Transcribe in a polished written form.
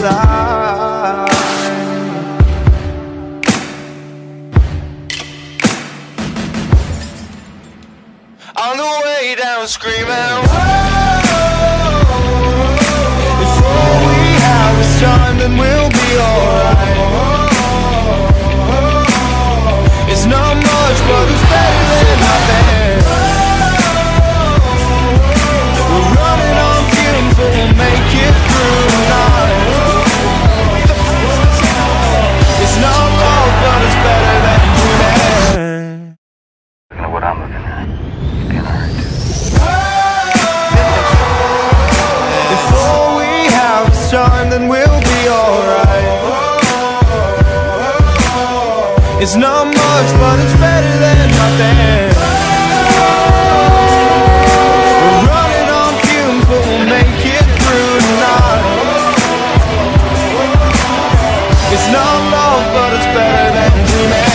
alive. On the way down screaming, if all we have is time, then we'll be alright. It's not much, but it's better than nothing. We're running on fumes, but we'll make it through tonight. It's not love, but it's better than dreaming. Looking at what I'm looking at. You're getting hurt. If all we have is time, then we'll be alright. It's not much, but it's better than nothing. We're running on fumes, but we'll make it through tonight. It's not love, but it's better than dreaming.